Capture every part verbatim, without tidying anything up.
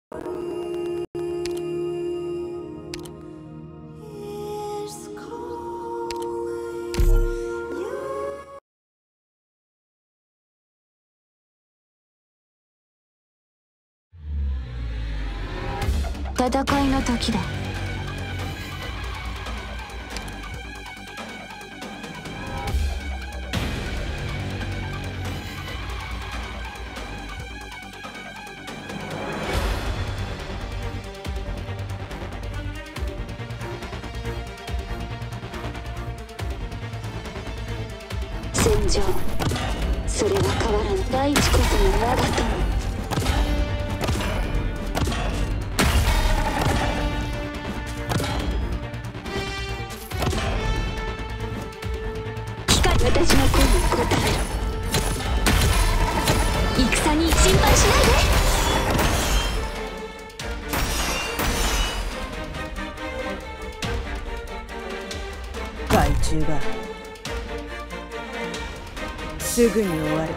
戦いの時だ。戦場、それは変わらぬ。大地こそが我が友。私の声に応えろ。戦に心配しないで。 害虫がすぐに終わる。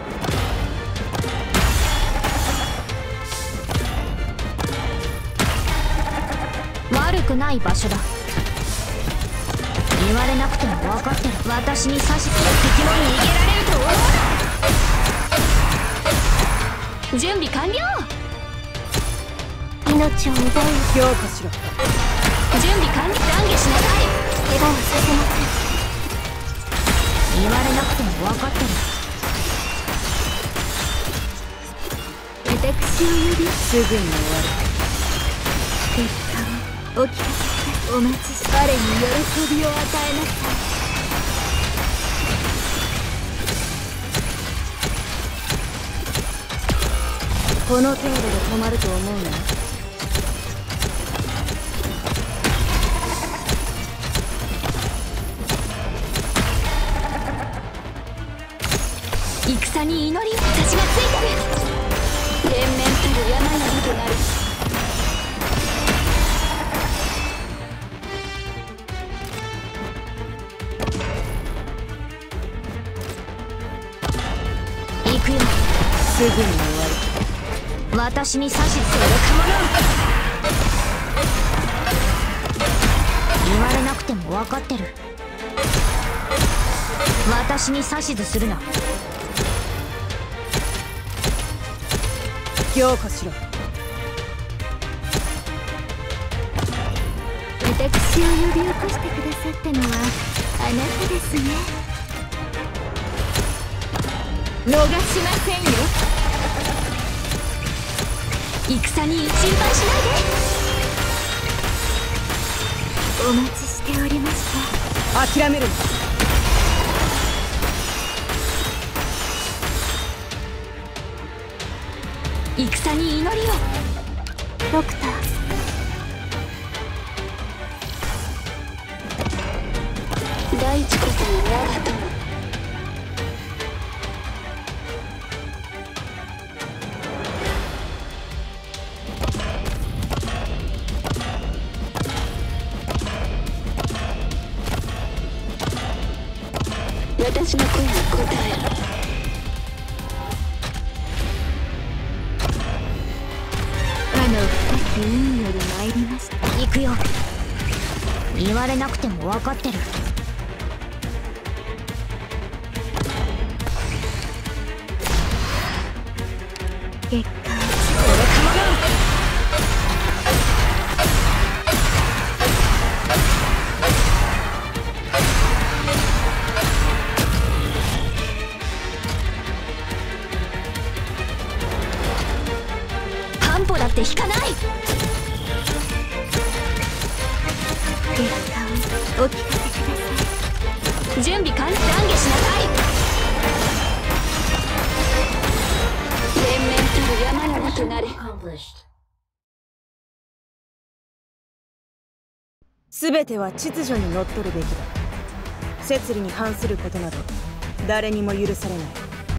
悪くない場所だ。言われなくても分かってる。私に指図する敵も逃げられると思うな。準備完了。命を奪う。 強化しろ。 準備完了。懺悔しなさい。怪我はさせません。言われなくても分かってる。私を呼び、 すぐに終わる。 結果をお聞かせください。お待ちし、彼に喜びを与えなさい。 この程度で止まると思うな。 戦に祈りを。私がついてる。天面たる山々となる。行くよ。 すぐに終わる。 私に指図するかもな。言われなくても分かってる。私に指図するな。 強化しろ。 私を呼び起こしてくださったのはあなたですね。逃しませんよ。戦に心配しないで。お待ちしておりました。 諦めるな。 戦に祈りを。ドクター。大地こそが我が友。私の声に応えろ。あの深き海より参りました。行くよ。言われなくても分かってる。結果は俺かもな。半歩だって引かない。結果をお聞かせください。準備完了。懺悔しなさい。天面たる山々となれ。 全ては秩序にのっとるべきだ。摂理に反することなど誰にも許されない。